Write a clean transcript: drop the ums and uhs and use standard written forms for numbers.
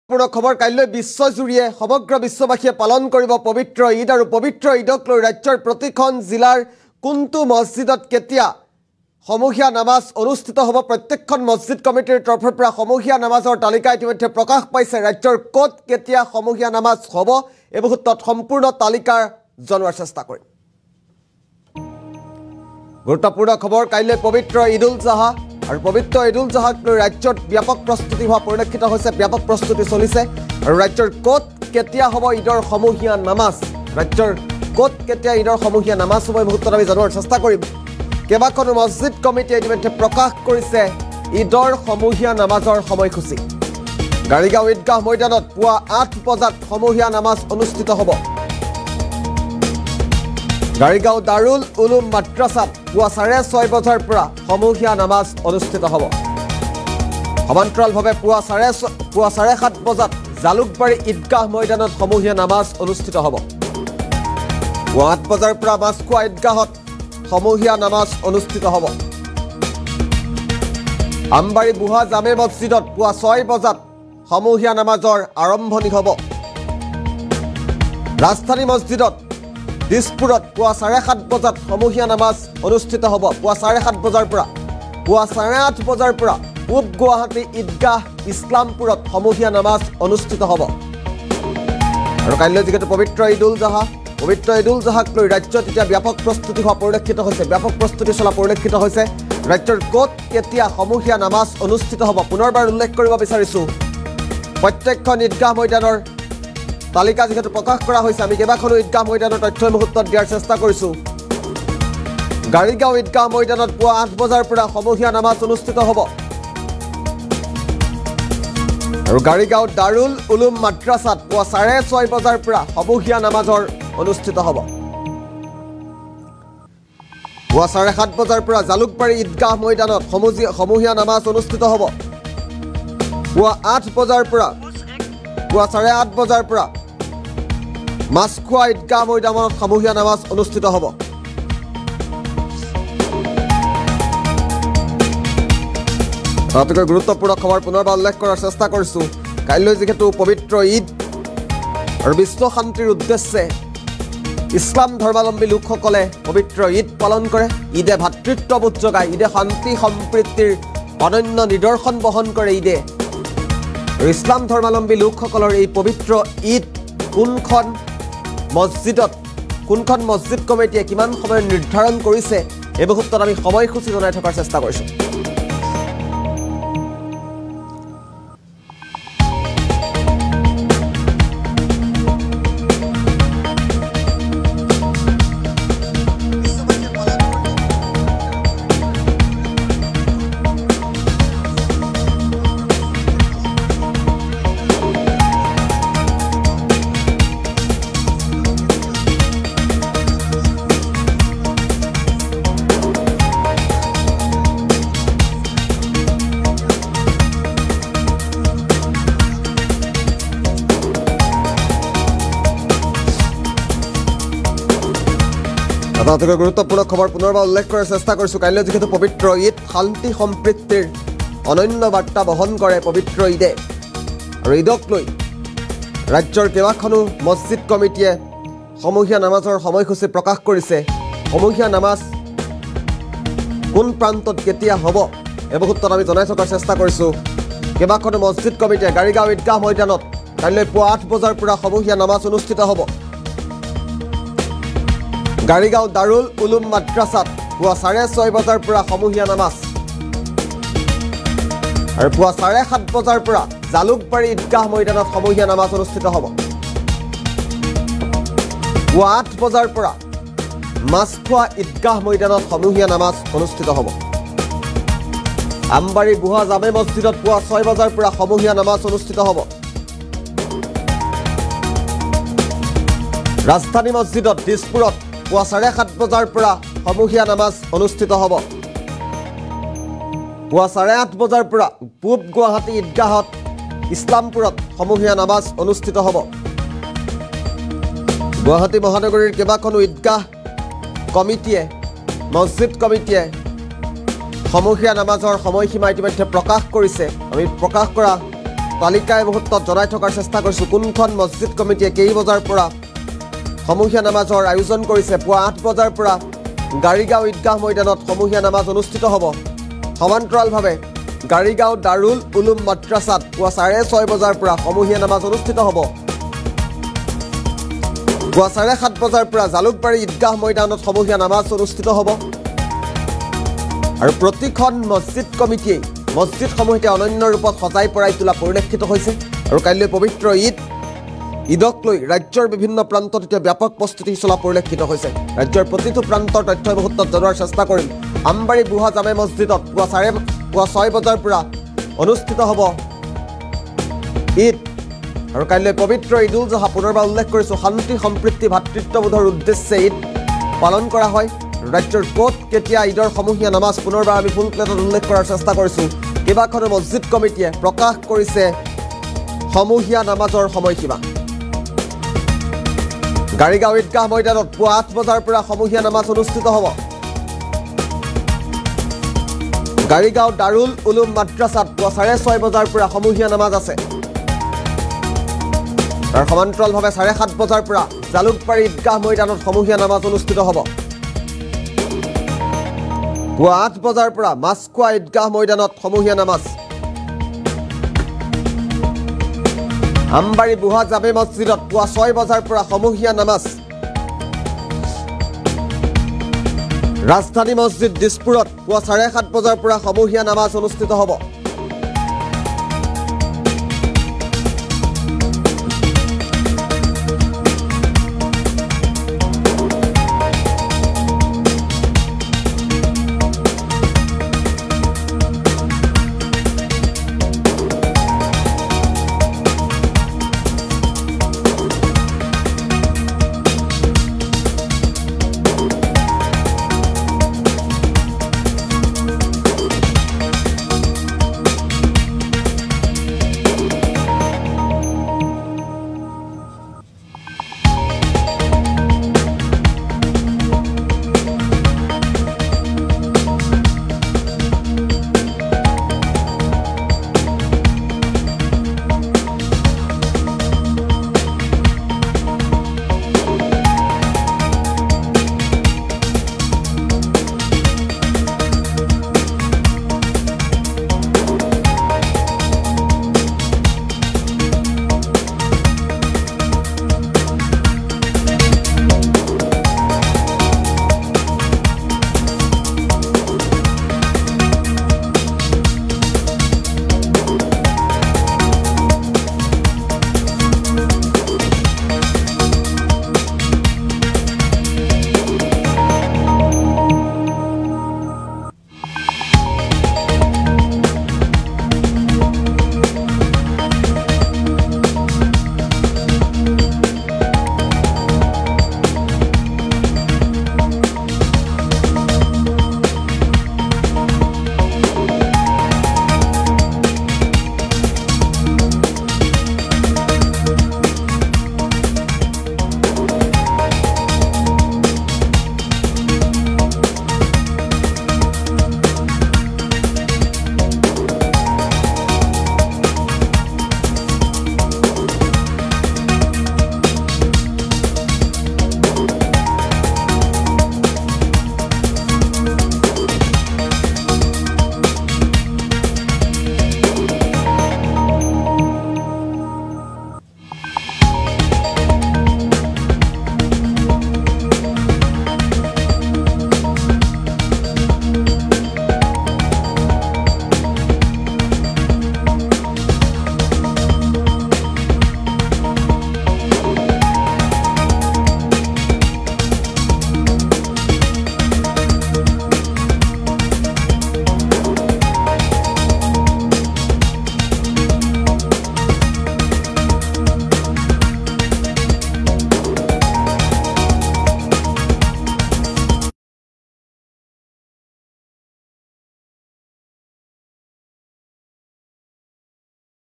পুনৰ খবৰ কাইলৈ বিশ্বজুৰিয়ে সমগ্ৰ বিশ্ববাসীয়ে পালন কৰিব পবিত্ৰ ঈদ আৰু পবিত্ৰ ঈদক লৈ ৰাজ্যৰ প্ৰতিখন জিলাৰ কোনটো মছজিদত কেতিয়া সমূহীয়া নামাজ অনুষ্ঠিত হ'ব প্ৰত্যেকখন মছজিদ কমিটিৰ তৰফৰ পৰা সমূহীয়া নামাজৰ তালিকা ইতিমধ্যে প্ৰকাশ পাইছে ৰাজ্যৰ ক'ত কেতিয়া সমূহীয়া নামাজ হ'ব এই মুহূৰ্তত সম্পূৰ্ণ তালিকা জনোৱাৰ চেষ্টা কৰিম গুৰুত্বপূৰ্ণ খবৰ কাইলৈ পবিত্ৰ ঈদুল জোহা আৰু পবিত্ৰ ঈদুল জোহাক লৈ ৰাজ্যত ব্যাপক প্ৰস্তুতি হোৱা পৰিলক্ষিত হৈছে ব্যাপক প্ৰস্তুতি চলিছে আৰু ৰাজ্যৰ ক'ত কেতিয়া হ'ব ঈদৰ সমূহীয়া নামাজ ৰাজ্যৰ ক'ত কেতিয়া ঈদৰ সমূহীয়া নামাজ হ'ব এই মুহূৰ্তত আমি জনোৱাৰ চেষ্টা কৰিম কেইবাখনো মছজিদ কমিটিয়ে ইতিমধ্যে প্ৰকাশ কৰিছে ঈদৰ সমূহীয়া নামাজৰ সময়সূচী গাড়ীগাঁও ঈদগাহ ময়দানত পুৱা 8 বজাত সমূহীয়া নামাজ অনুষ্ঠিত হ'ব গাড়ীগাঁও দাৰুল উলুম মাদ্ৰাসাত পুৱা 6:30 বজাৰ পৰা সমূহীয়া নামাজ অনুষ্ঠিত হ'ব সমান্তৰালভাৱে পুৱা 7:30 বজাত জালুকবাৰী ঈদগাহ ময়দানত সমূহীয়া নামাজ অনুষ্ঠিত হ'ব পুৱা 8 বজাৰ পৰা মাছখোৱা ঈদগাহত সমূহীয়া নামাজ অনুষ্ঠিত হ'ব আমবাৰী বুহা জামে মছজিদত পুৱা 6 বজাত সমূহীয়া নামাজৰ আৰম্ভণি হ'ব ৰাজধানী মছজিদত দিছপুৰত পুৱা 7:30 বজাত সমূহীয়া নামাজ অনুষ্ঠিত হ'ব পুৱা 7:30 বজাৰ পৰা পুৱা 8:30 বজাৰ পৰা পূব গুৱাহাটী ঈদগাহ ইছলামপুৰত সমূহীয়া নামাজ অনুষ্ঠিত হ'ব আৰু কাইলৈ যিহেতু পবিত্ৰ ঈদুল জোহাক লৈ ৰাজ্যত এতিয়া ব্যাপক প্ৰস্তুতি হোৱা পৰিলক্ষিত হৈছে ব্যাপক প্ৰস্তুতি চলা পৰিলক্ষিত হৈছে ৰাজ্যৰ ক'ত কেতিয়া সমূহীয়া নামাজ অনুষ্ঠিত হ'ব পুনৰবাৰ উল্লেখ কৰিব বিচাৰিছোঁ প্ৰত্যেকখন ঈদগাহ ময়দানৰ তালিকা যেহেতু প্ৰকাশ কৰা হৈছে আমি কেইবাখনো ঈদগাহ ময়দানৰ তথ্য মুহূৰ্তত দিয়াৰ চেষ্টা কৰিছোঁ গাড়ীগাঁও ঈদগাহ ময়দানত পুৱা 8 বজাৰ পৰা সমূহীয়া নামাজ অনুষ্ঠিত হ'ব আৰু গাড়ীগাঁও দাৰুল উলুম মাদ্ৰাসাত পুৱা 6:30 বজাৰ পৰা সমূহীয়া নামাজৰ অনুষ্ঠিত হ'ব পুৱা 7:30 বজাৰ পৰা জালুকবাৰী ঈদগাহ ময়দানত সমূহীয়া নামাজ অনুষ্ঠিত হ'ব পুৱা 8 বজাৰ পৰা পুৱা 8:30 বজাৰ পৰা মাছখোৱা ঈদগাহ ময়দানত সমূহীয়া নামাজ অনুষ্ঠিত হ'ব অতিকৈ গুৰুত্বপূৰ্ণ খবৰ পুনৰবাৰ উল্লেখ কৰাৰ চেষ্টা কৰিছোঁ কাইলৈ যিহেতু পবিত্ৰ ঈদ আৰু বিশ্ব শান্তিৰ উদ্দেশ্যে ইছলাম ধৰ্মাৱলম্বী লোকসকলে পবিত্ৰ ঈদ পালন কৰে ঈদে ভাতৃত্ববোধ জগায় ঈদে শান্তি সম্প্ৰীতিৰ অনন্য নিদৰ্শন বহন কৰে ঈদে আৰু ইছলাম ধৰ্মাৱলম্বী লোকসকলৰ এই পবিত্ৰ ঈদ কোনখন মছজিদ কমিটিয়ে কিমান সময় নিৰ্ধাৰণ কৰিছে এই মুহূৰ্তত আমি সময়সূচী জনাই থকাৰ চেষ্টা কৰিছোঁ অতিকৈ গুৰুত্বপূৰ্ণ খবৰ পুনৰবাৰ উল্লেখ কৰাৰ চেষ্টা কৰিছোঁ কাইলৈ যিহেতু পবিত্ৰ ঈদ শান্তি সম্প্ৰীতিৰ অনন্য বাৰ্তা বহন কৰে পবিত্ৰ ঈদে আৰু ঈদক লৈ ৰাজ্যৰ কেইবাখনো মছজিদ কমিটিয়ে সমূহীয়া নামাজৰ সময়সূচী প্ৰকাশ কৰিছে সমূহীয়া নামাজ কোন প্ৰান্তত কেতিয়া হ'ব এই মুহূৰ্তত আমি জনাই থকাৰ চেষ্টা কৰিছোঁ কেইবাখনো মছজিদ কমিটিয়ে গাড়ীগাঁও ঈদগাহ ময়দানত কাইলৈ পুৱা 8 বজাৰ পৰা সমূহীয়া নামাজ অনুষ্ঠিত হ'ব গাড়ীগাঁও দাৰুল উলুম মাদ্ৰাসাত পুৱা 6:30 বজাৰ পৰা সমূহীয়া নামাজ আৰু পুৱা 7:30 বজাৰ পৰা জালুকবাৰী ঈদগাহ ময়দানত সমূহীয়া নামাজ অনুষ্ঠিত হ'ব পুৱা 8 বজাৰ পৰা মাছখোৱা ঈদগাহ ময়দানত সমূহীয়া নামাজ অনুষ্ঠিত হ'ব আমবাৰী বুহা জামে মছজিদত পুৱা 6 বজাৰ পৰা সমূহীয়া নামাজ অনুষ্ঠিত হ'ব ৰাজধানী মছজিদত দিছপুৰত পুৱা 7:30 বজাৰ পৰা সমূহীয়া নামাজ অনুষ্ঠিত হ'ব পুৱা 8:30 বজাৰ পৰা পূব গুৱাহাটী ঈদগাহত ইছলামপুৰত সমূহীয়া নামাজ অনুষ্ঠিত হ'ব গুৱাহাটী মহানগৰীৰ কেইবাখনো ঈদগাহ কমিটিয়ে মছজিদ কমিটিয়ে সমূহীয়া নামাজৰ সময়সীমা ইতিমধ্যে প্ৰকাশ কৰিছে আমি প্ৰকাশ কৰা তালিকা এই মুহূৰ্তত জনাই থকাৰ চেষ্টা কৰিছোঁ কোনখন মছজিদ কমিটিয়ে কেই বজাৰ পৰা সমূহীয়া নামাজৰ আয়োজন কৰিছে। পুৱা 8 বজাৰ পৰা গাড়ীগাঁও ঈদগাহ ময়দানত সমূহীয়া নামাজ অনুষ্ঠিত হ'ব। সমান্তৰালভাৱে গাড়ীগাঁও দাৰুল উলুম মাদ্ৰাছাত পুৱা 6:30 বজাৰ পৰা সমূহীয়া নামাজ অনুষ্ঠিত হ'ব। পুৱা 7:30 বজাৰ পৰা জালুকবাৰী ঈদগাহ ময়দানত সমূহীয়া নামাজ অনুষ্ঠিত হ'ব। আৰু প্ৰতিখন মছজিদ কমিটিয়ে মছজিদসমূহতে অনন্য ৰূপত সজাই পৰাই তোলা পৰিলক্ষিত হৈছে। আৰু কাইলৈ পবিত্ৰ ঈদক লৈ ৰাজ্যৰ বিভিন্ন প্ৰান্তত এতিয়া ব্যাপক প্ৰস্তুতি চলা পৰিলক্ষিত হৈছে। ৰাজ্যৰ প্ৰতিটো প্ৰান্তৰ তথ্য মুহূৰ্তত জনোৱাৰ চেষ্টা কৰিম। আমবাৰী বুঢ়া জামে মছজিদত পুৱা 6 বজাৰ পৰা অনুষ্ঠিত হ'ব ঈদ। আৰু কাইলৈ পবিত্ৰ ঈদ উল জুহা পুনৰবাৰ উল্লেখ কৰিছোঁ শান্তি সম্প্ৰীতি ভাতৃত্ববোধৰ উদ্দেশ্যে ঈদ পালন কৰা হয়। ৰাজ্যৰ ক'ত কেতিয়া ঈদৰ সমূহীয়া নামাজ পুনৰবাৰ আমি ফুল প্লেটত উল্লেখ কৰাৰ চেষ্টা কৰিছোঁ। কেইবাখনো মছজিদ কমিটিয়ে প্ৰকাশ কৰিছে সমূহীয়া নামাজৰ সময়সীমা। গাড়ীগাঁও ঈদগাহ ময়দানত পুৱা 8 বজাৰ পৰা সমূহীয়া নামাজ অনুষ্ঠিত হ'ব। গাড়ীগাঁও দাৰুল উলুম মাদ্ৰাছাত পুৱা 6:30 বজাৰ পৰা সমূহীয়া নামাজ আছে। আৰু সমান্তৰালভাৱে 7:30 বজাৰ পৰা জালুকবাৰী ঈদগাহ ময়দানত সমূহীয়া নামাজ অনুষ্ঠিত হ'ব। পুৱা 8 বজাৰ পৰা মাছখোৱা ঈদগাহ ময়দানত সমূহীয়া নামাজ। আমবাৰী বুঢ়া জামে মছজিদত পুৱা 6 বজাৰ পৰা সমূহীয়া নামাজ। ৰাজধানী মছজিদ দিছপুৰত পুৱা 7:30 বজাৰ পৰা সমূহীয়া নামাজ অনুষ্ঠিত হ'ব।